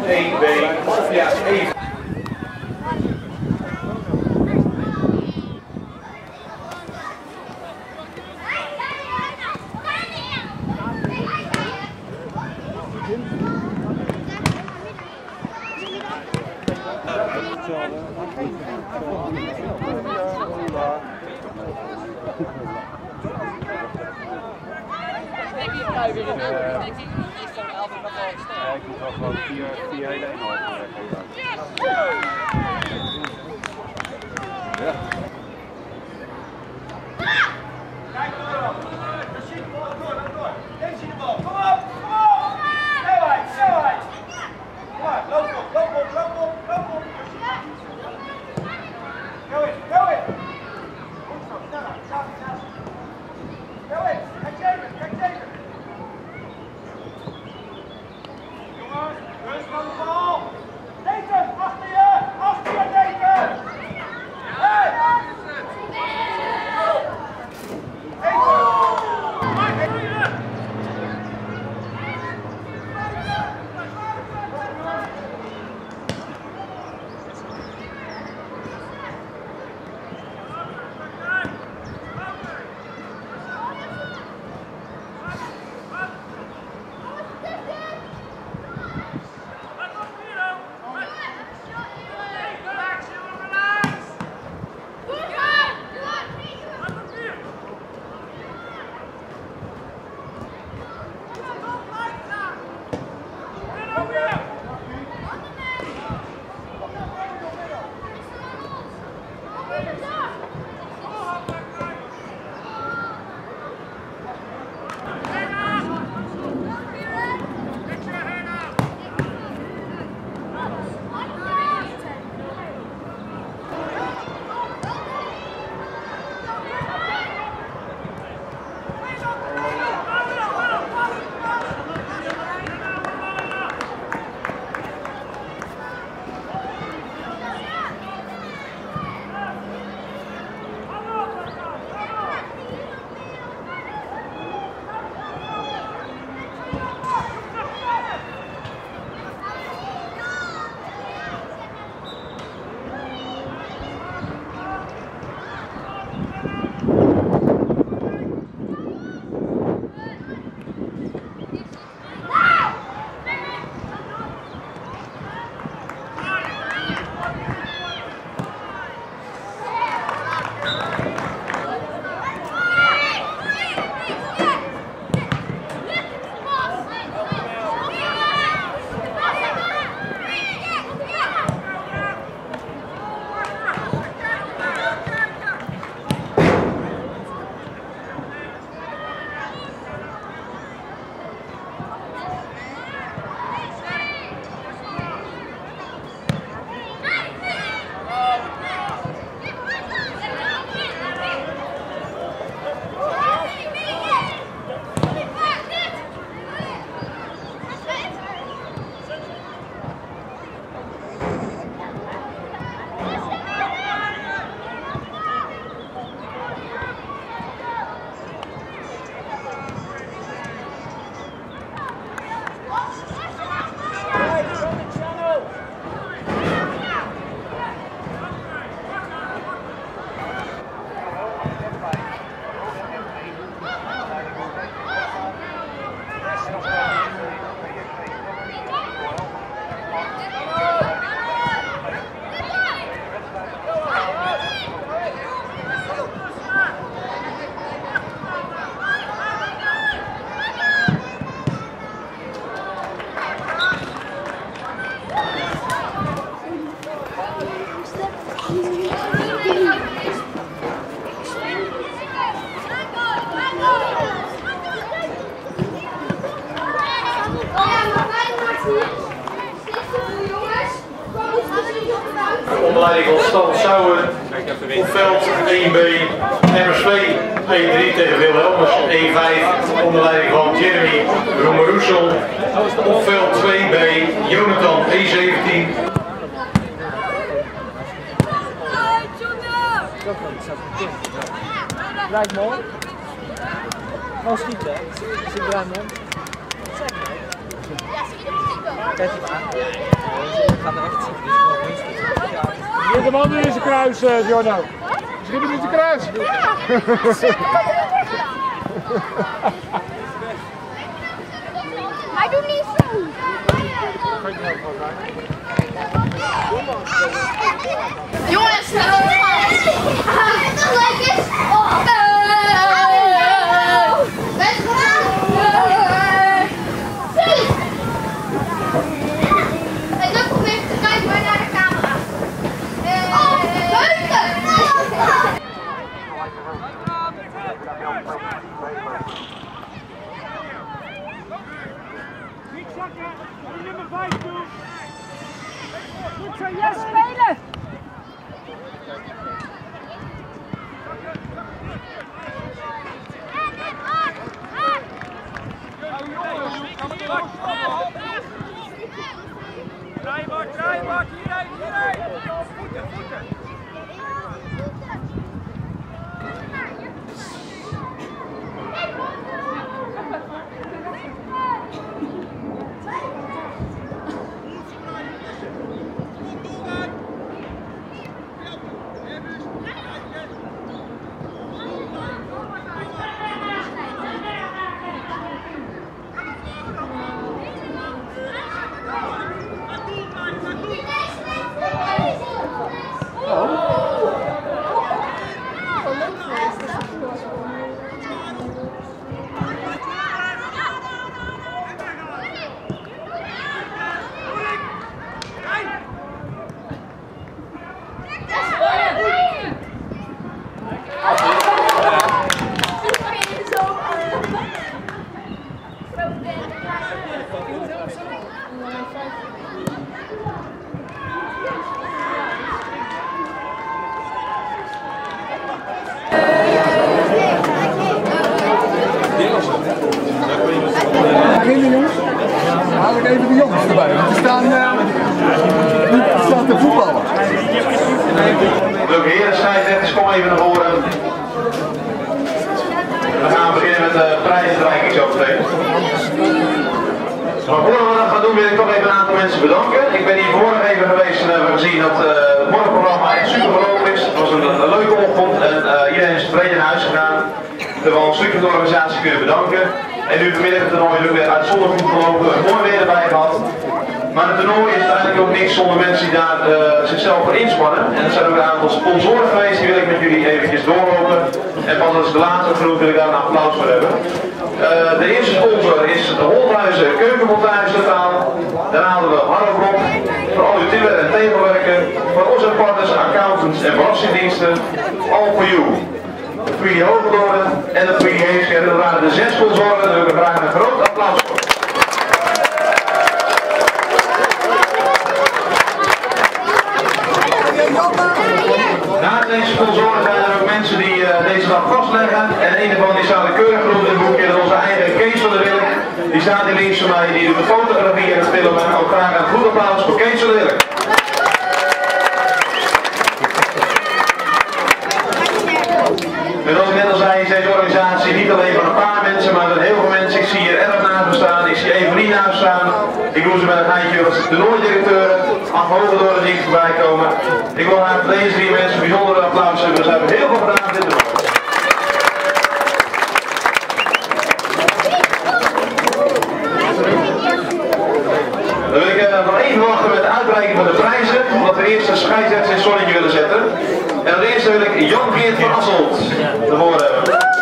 1B, Sofia 1. Ik moet wel gewoon vier hele eenhoorn ja. Kijk door! Zie de bal, door! Deze zie de bal! Kom op! Snelheid! Kom maar, loop op! Go in! Goed zo, sneller! Go in! Kijk zeker! Jongens, rust van de bal! Deken, achter je, Deken! Hey! Onder leiding van Stan Sauer op veld 1B, MSV 1-3 tegen Wilhelmus 1-5, onder leiding van Jeremy Romeroesel. Op veld 2B, Jonathan 1-17. Rijkman. Gewoon schieten, hè? Is het Rijkman? Zeg maar. Zit de man in zijn kruis, Giorno. Schiet hem in zijn kruis. Hij doet niet zo. Jongens, nummer 5 doen. Goed zo, yes, spelen! Draai, Bart, hierheen! Voeten! Haal ik even de jongens erbij, want die staan te voetballen. Leuke heren, scheidsrechters, kom even naar voren. We gaan beginnen met de prijsuitreiking zo meteen. Maar voordat we dat gaan doen wil ik toch even een aantal mensen bedanken. Ik ben hier vanmorgen even geweest en hebben gezien dat het morgenprogramma echt super gelopen is. Het was een leuke ochtend en iedereen is tevreden naar huis gegaan. We hebben al een stukje van de organisatie kunnen bedanken. En nu vanmiddag het toernooi is ook weer uitzonderlijk goed gelopen. We hebben mooi weer erbij gehad. Maar het toernooi is eigenlijk ook niks zonder mensen die daar zichzelf voor inspannen. En er zijn ook een aantal sponsoren geweest, die wil ik met jullie eventjes doorlopen. En pas als de laatste groep wil ik daar een applaus voor hebben. De eerste sponsor is de Holthuizen Keukenmontage Totaal. Daarna hadden we Harro Blok voor al uw timmer en tegelwerken. Voor onze partners, accountants en belastingdiensten. All for you. De 3 Hoogdoren en de 3 Heemskerk. Dat waren de 6 sponsoren. Daar wil ik graag een groot applaus voor. Naast deze sponsoren zijn er ook mensen die deze dag vastleggen. En een van die staat keurig genoemd in het boekje. Dat is onze eigen Kees van der Wilk. Die staat hier links van mij. Die doet de fotografie en het filmen. Ook graag een goed applaus voor Kees van der Wilk. En zoals ik net al zei, is deze organisatie niet alleen van een paar mensen, maar van heel veel mensen. Ik zie hier Erwin naast me staan, ik zie Evelien naast me staan. Ik doe ze met een handje als de Noorddirecteuren, Af Hogendoren die voorbij komen. Ik wil graag voor deze 3 mensen een bijzondere applaus hebben. Ze hebben heel veel gedaan op dit toernooi. Dan wil ik nog even wachten met de uitreiking van de prijzen, omdat we eerst een scheidsrechter in het zonnetje willen zetten. En als eerste wil ik Jan-Geert van Asselt ervoor hebben.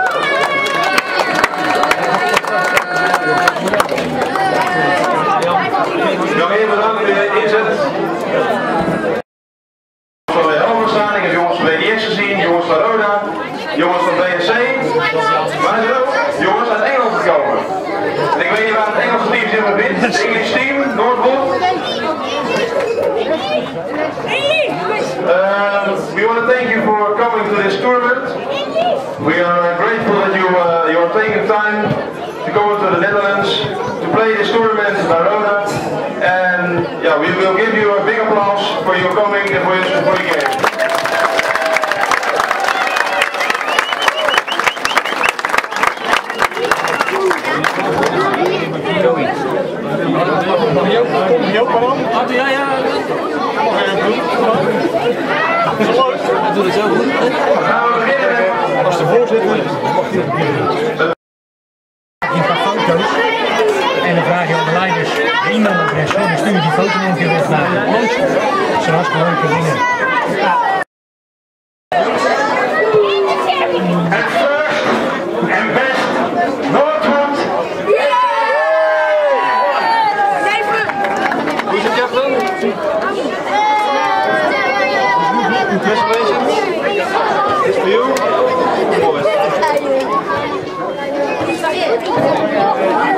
Jan-Geert, bedankt voor je inzet. Van de helft staan, ik heb jongens van BDS gezien, jongens van Roda, jongens van BSC. Waar is het ook? Jongens uit Engeland gekomen. Ik weet niet waar het Engelse team zich bevindt. Het English team, Noordwood. We want to thank you for coming to this tournament. We are grateful that you are taking time to go to the Netherlands to play this tournament in Verona. And yeah, we will give you a big applause for your coming and for your game. brood in één keer wegmaken. Dat zijn hartstikke leuke dingen. En first en best Noordhoed. Hoe is het, Jacqueline? Congratulations. It's for you. Boys.